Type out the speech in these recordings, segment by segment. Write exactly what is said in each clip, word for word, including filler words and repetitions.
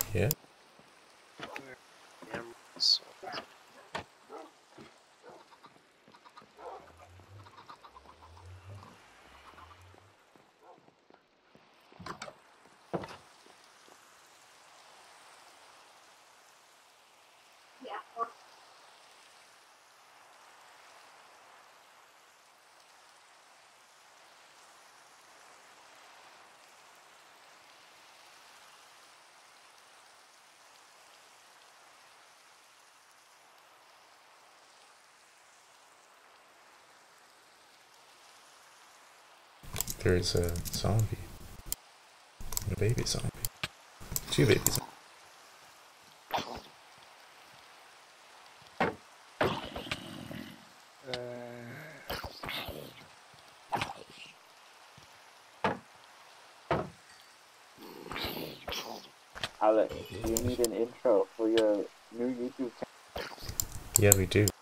Yeah. Emeralds. There's a zombie. A baby zombie. Two babies. Alex, do you need an intro for your new YouTube channel? Yeah, we do.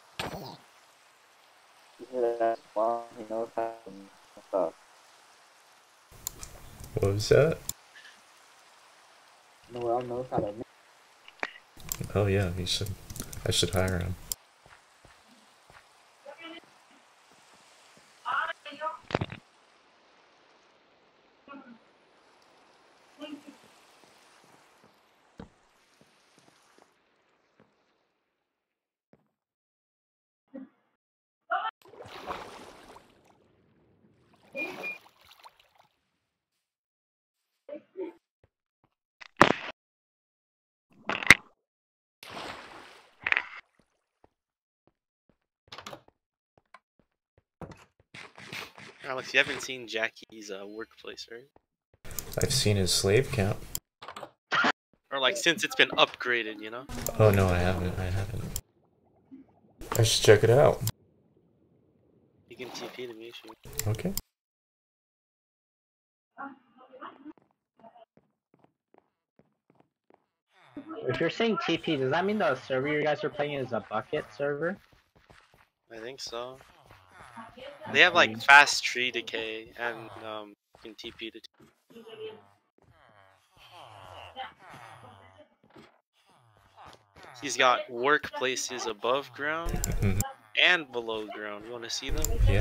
You hear that? Well, he knows how to stuff. What was that? Noel knows how to. Oh yeah, he should. I should hire him. Alex, you haven't seen Jackie's uh, workplace, right? I've seen his slave count. Or like since it's been upgraded, you know? Oh no, I haven't. I haven't. I should check it out. You can T P to me if you. Okay. If you're saying T P, does that mean the server you guys are playing is a bucket server? I think so. They have like fast tree decay and um, you can T P to. He's got workplaces above ground Mm-hmm. and below ground. You want to see them? Yeah.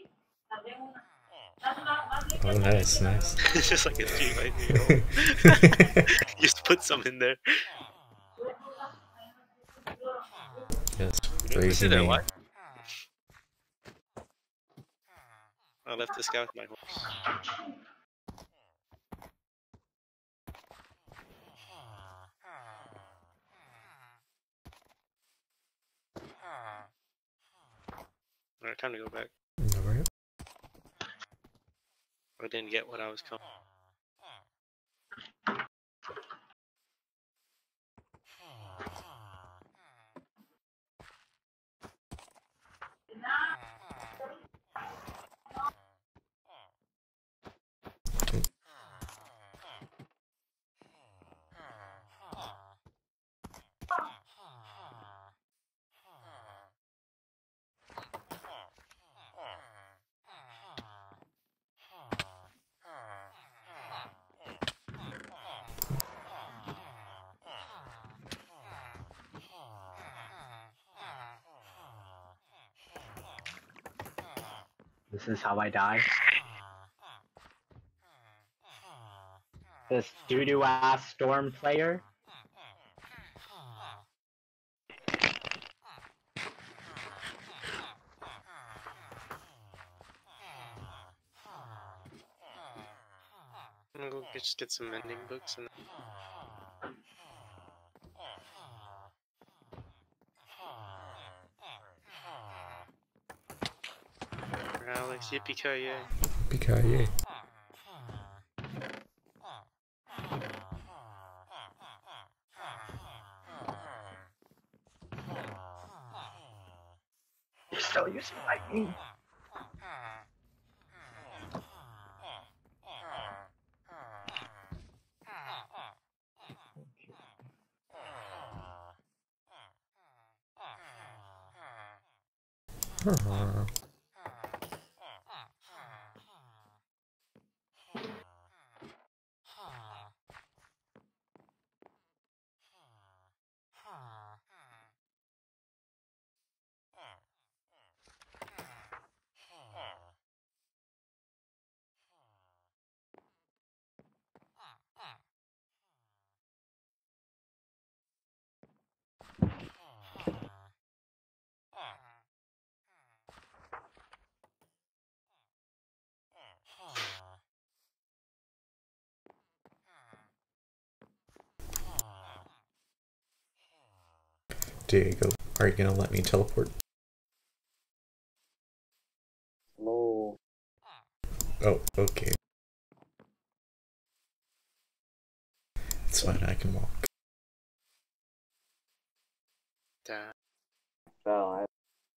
Oh, nice, nice. It's just like a G by G. You just put some in there. Yes, You very see that? humane. Why? I left this guy with my horse. Alright, time to go back. Alright. I didn't get what I was coming. This is how I die. This doo-doo ass storm player. I'm gonna go get, just get some mending books and. Alex, yippee-ki-yay. Yippee-ki-yay. You're still using lightning. Uh-huh. Diego, are you gonna let me teleport? No. Oh, okay. It's fine, I can walk. Damn. Well, I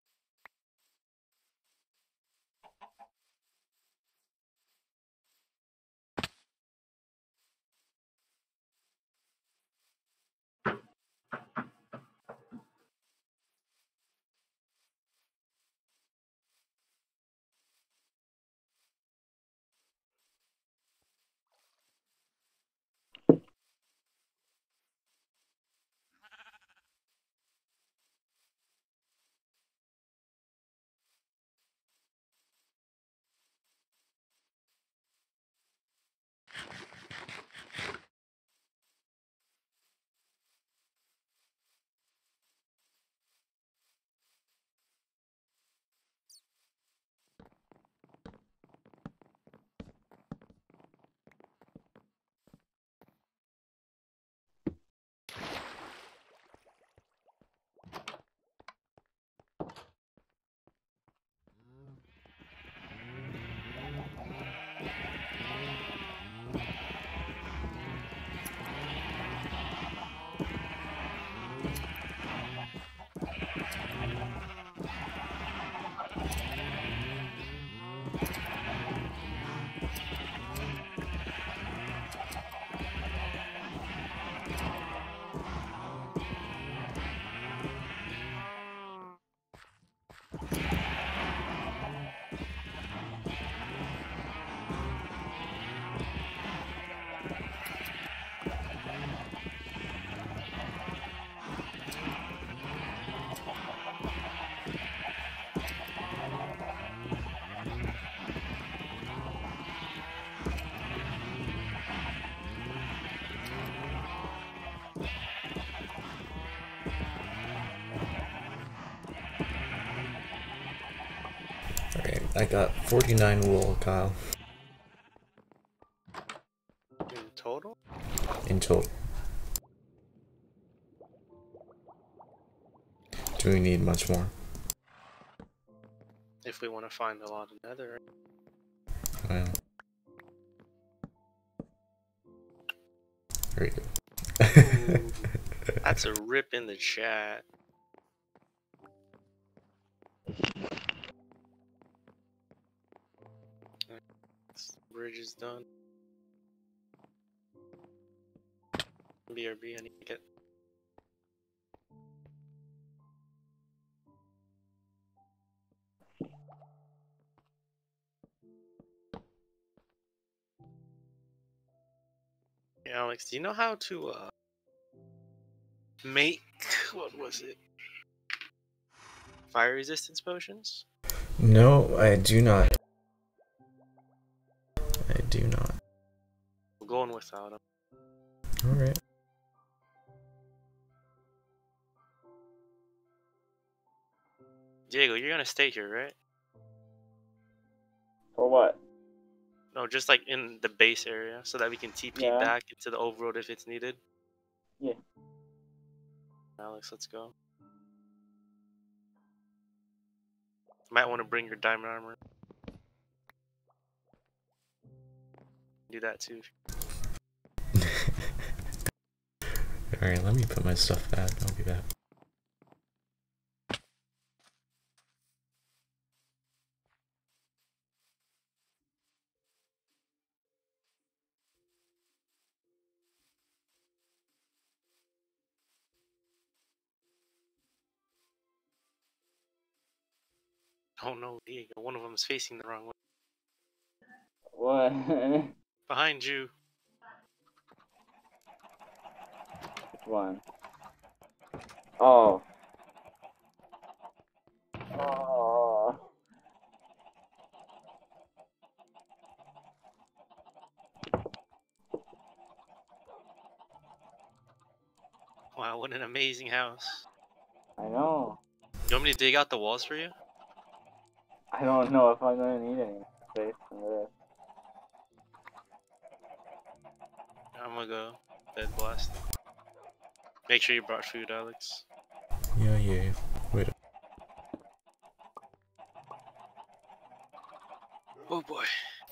Alright, I got forty-nine wool, Kyle. In total? In total. Do we need much more? If we want to find a lot of nether. Well. There you go. Ooh, that's a rip in the chat. Bridge is done. B R B, I need to get. Hey, Alex, do you know how to uh make, what was it? Fire resistance potions? No, I do not. I do not. We're going without them. Alright. Diego, you're gonna stay here, right? for what? No, just like in the base area so that we can T P Yeah. back into the overworld if it's needed. Yeah. Alex, let's go. Might want to bring your diamond armor. Do that too. Alright, let me put my stuff back. I'll be back. Oh no, Diego, one of them is facing the wrong way. What? Behind you. Which one? Oh. Oh. Wow, what an amazing house. I know. You want me to dig out the walls for you? I don't know if I'm gonna need any space for this. I'm gonna go bed blast. Make sure you brought food, Alex. Yeah, yeah. Wait. Oh boy.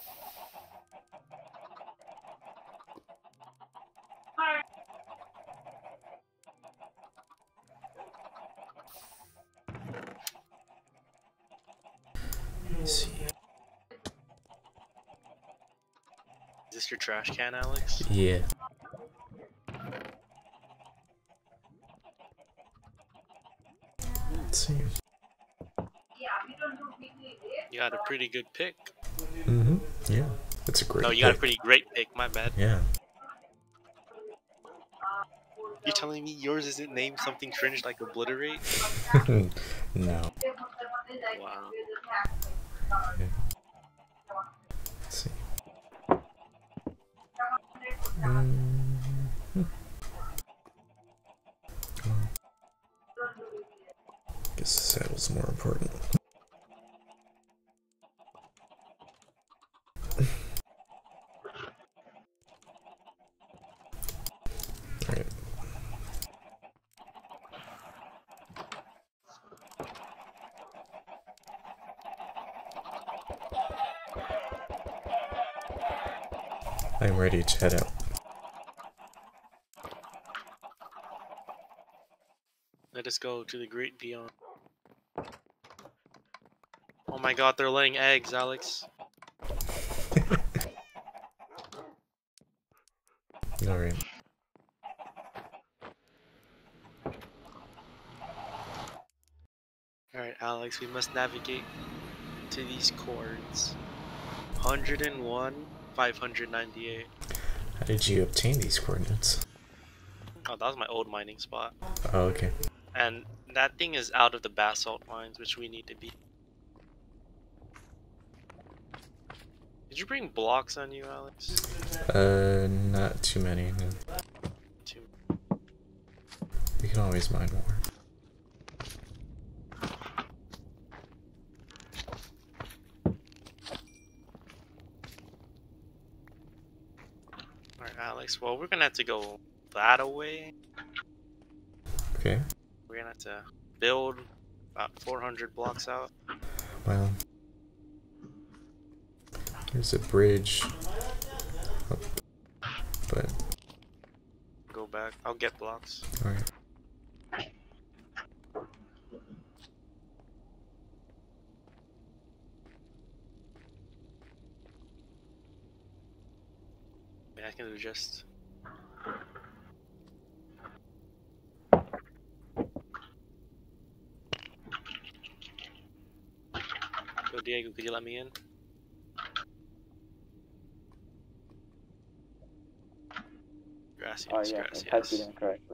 Let's see. Is this your trash can, Alex? Yeah. Let's see. You got a pretty good pick. Mm-hmm. Yeah. That's a great. No, you got a pick. pretty great pick. My bad. Yeah. You're telling me yours isn't named something cringe like obliterate? No. Wow. Okay. Let's see. Mm-hmm. Well, guess the saddle's more important. Alright. I'm ready to head out. Let us go to the great beyond. Oh my god, they're laying eggs, Alex. Alright. Alright, Alex, we must navigate to these chords. one hundred and one, five hundred ninety-eight. How did you obtain these coordinates? Oh, that was my old mining spot. Oh, okay. And that thing is out of the basalt mines, which we need to be. Did you bring blocks on you, Alex? Uh, not too many. No. Two. We can always mine more. Alright, Alex. Well, we're gonna have to go that away. Okay. We're gonna have to build about four hundred blocks out. Well, there's a bridge. Oh, but Go back. I'll get blocks. alright. I mean, I can do just. Yo, Diego, could you let me in? Gracias, Oh yeah, I gracias. typed it in correctly.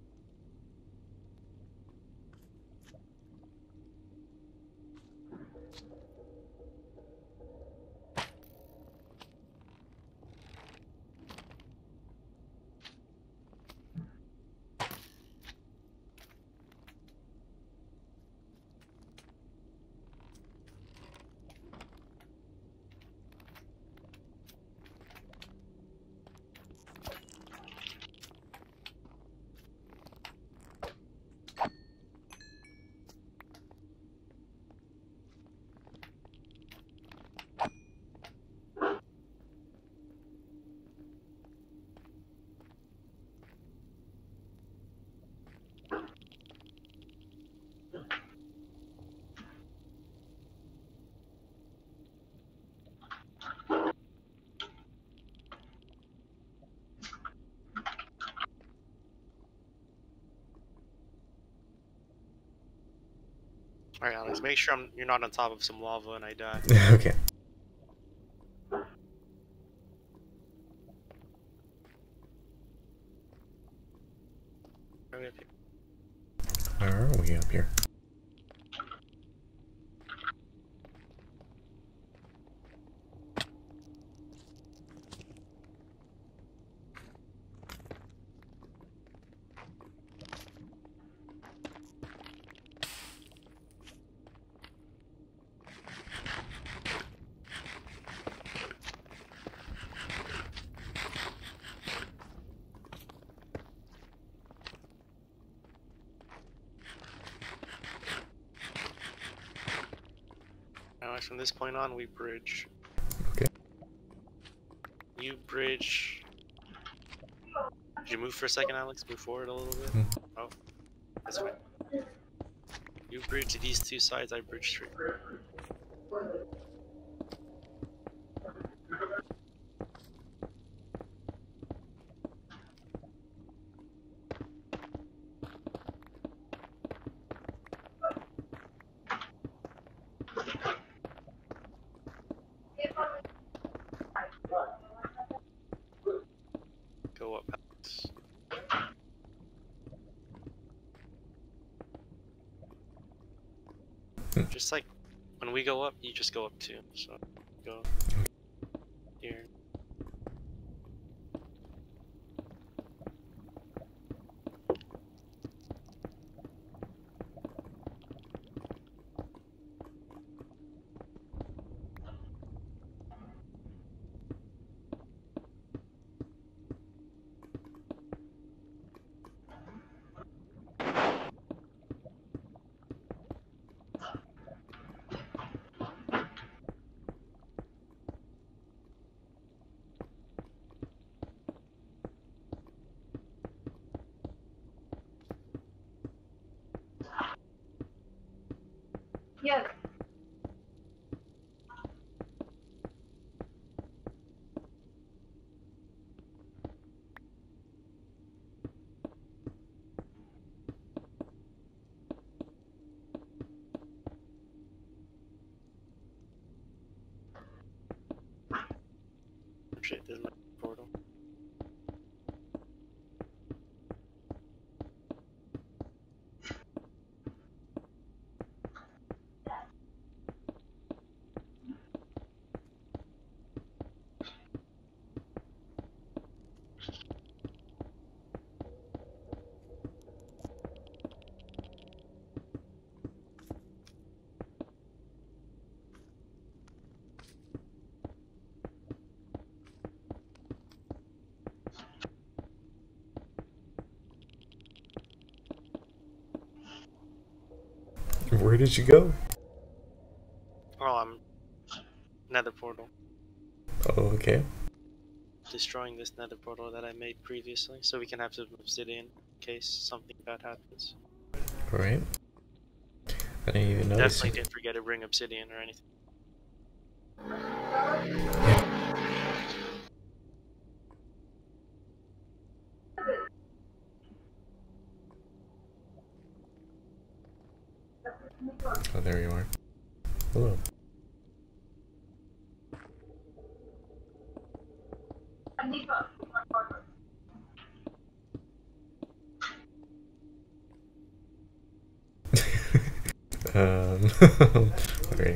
Alright, Alex, make sure I'm, you're not on top of some lava and I die. Okay. Right up here. Where are we up here? Alex, from this point on, we bridge. Okay. You bridge. Did you move for a second, Alex? Move forward a little bit. Hmm. Oh, that's fine. You bridge these two sides, I bridge straight. Go up, Alex. Just like when we go up, you just go up too. So go here. Yes. Shit, there's my portal. Where did you go? Oh, I'm nether portal. Oh, okay. Destroying this nether portal that I made previously, so we can have some obsidian in case something bad happens. Alright. I didn't even notice Definitely it. didn't forget to bring obsidian or anything. Oh, there you are. Hello. um, okay.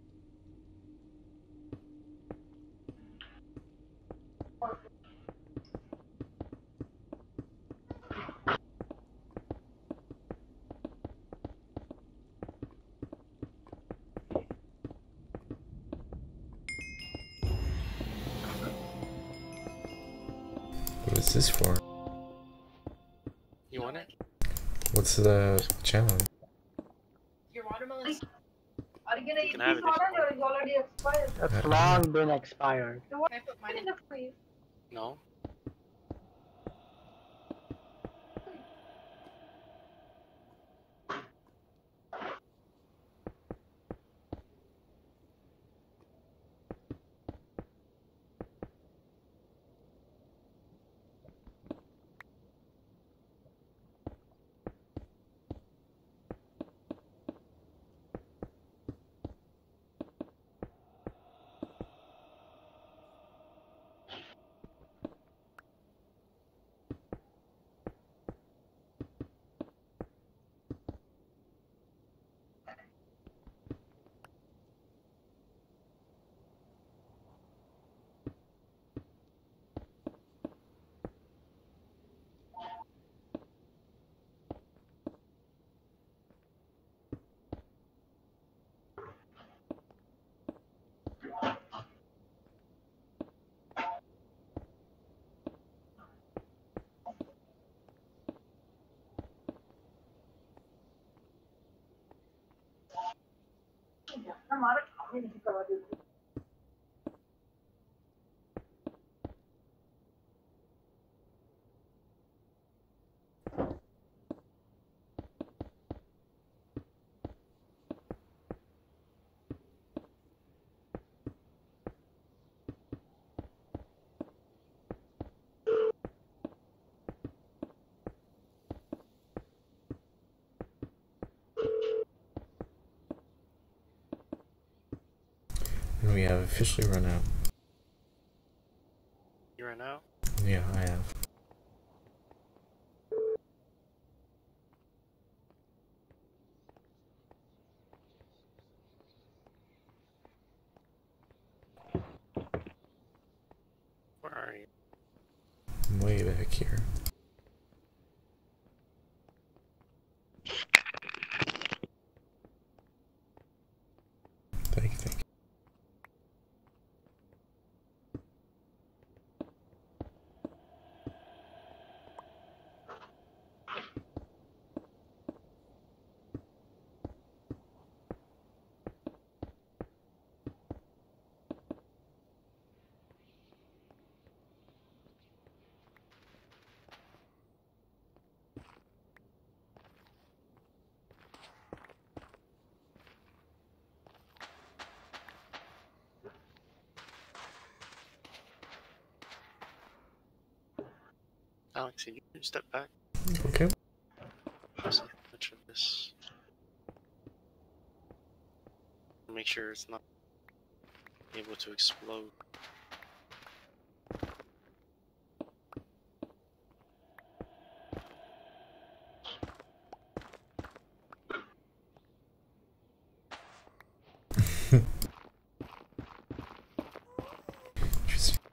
What is this for? You want it? What's the challenge? Your watermelon. Are you You gonna eat can have this it if one you or is already expired? It's long been expired. So what can I put mine in the freeze? No? I'm out of And we have officially run out. You ran out? Yeah, I have. Where are you? I'm way back here. Thank you, thank you. Alex, can you step back? Okay. See how much of this. Make sure it's not able to explode. Interesting.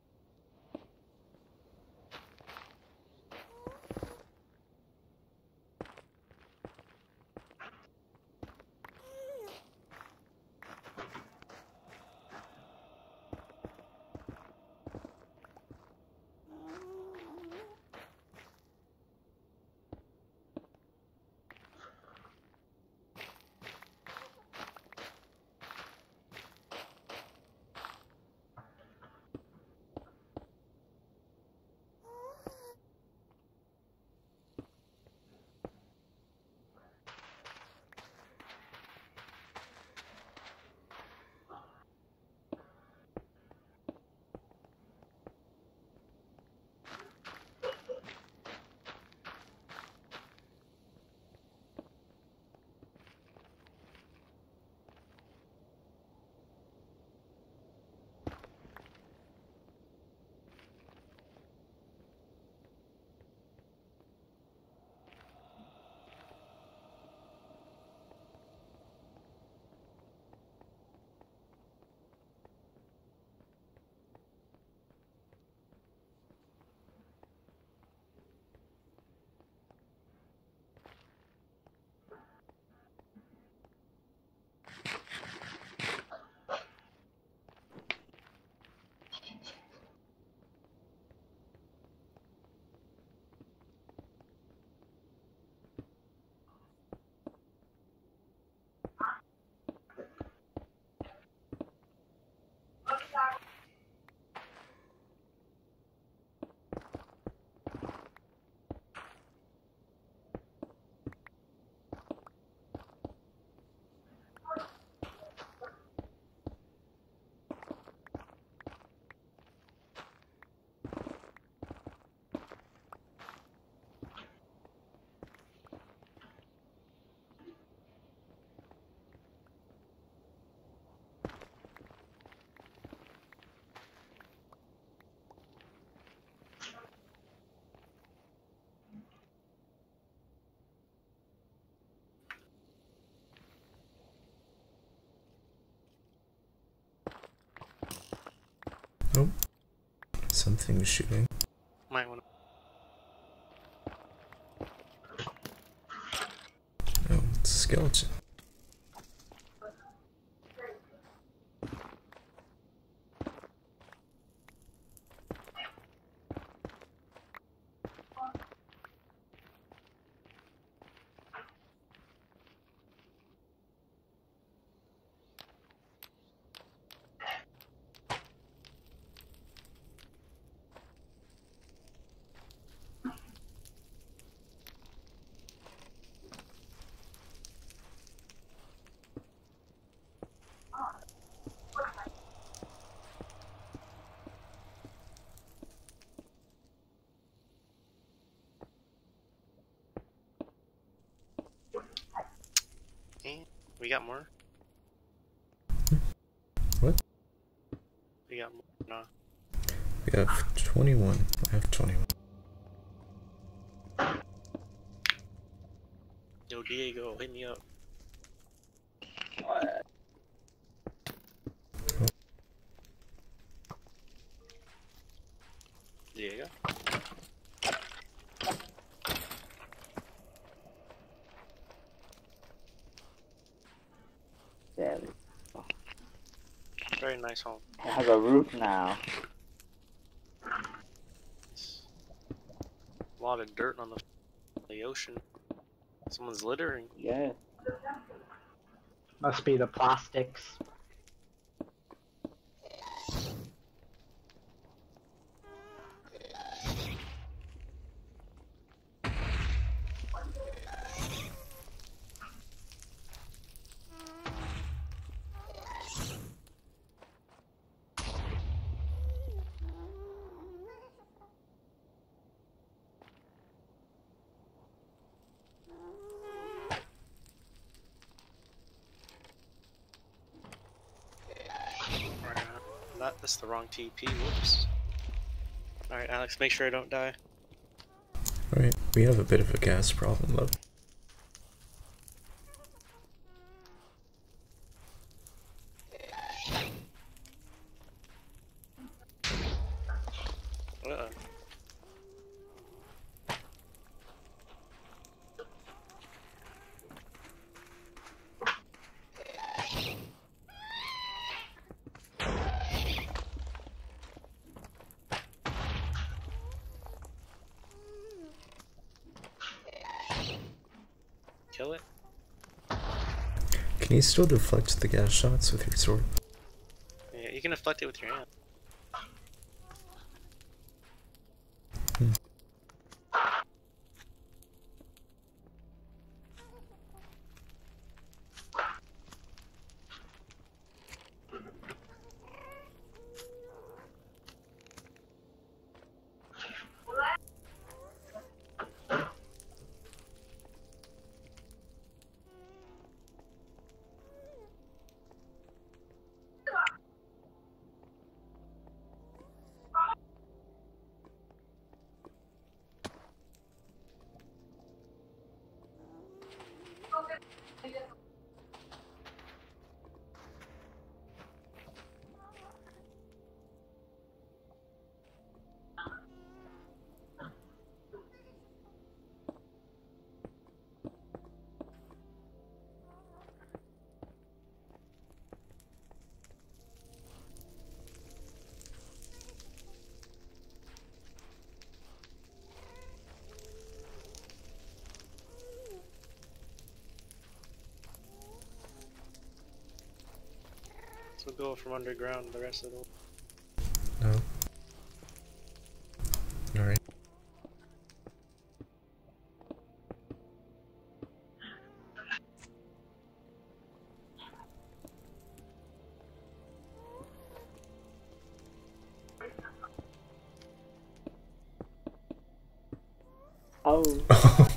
Oh, something was shooting. Might want Oh, it's a skeleton. We got more? What? We got more. No. We have twenty-one. I have twenty-one. Yo, Diego, hit me up. What? Diego? Yeah, Very nice home. it has a roof now. A lot of dirt on the, the ocean. Someone's littering. Yeah. Must be the plastics. Alright, that, that's the wrong T P. Whoops. Alright, Alex, make sure I don't die. Alright, we have a bit of a gas problem, love. Uh-oh. Kill it? Can you still deflect the gas shots with your sword? Yeah, you can deflect it with your hand. Hmm. So go from underground the rest of the. No. Alright. Oh.